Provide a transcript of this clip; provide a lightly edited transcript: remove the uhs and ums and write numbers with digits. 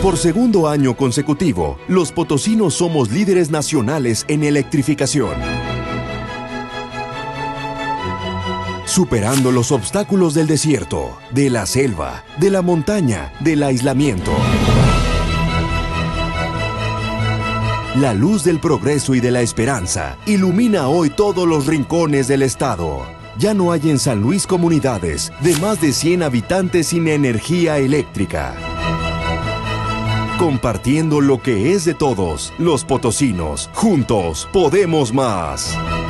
Por segundo año consecutivo, los potosinos somos líderes nacionales en electrificación. Superando los obstáculos del desierto, de la selva, de la montaña, del aislamiento. La luz del progreso y de la esperanza ilumina hoy todos los rincones del estado. Ya no hay en San Luis comunidades de más de 100 habitantes sin energía eléctrica. Compartiendo lo que es de todos, los potosinos, juntos podemos más.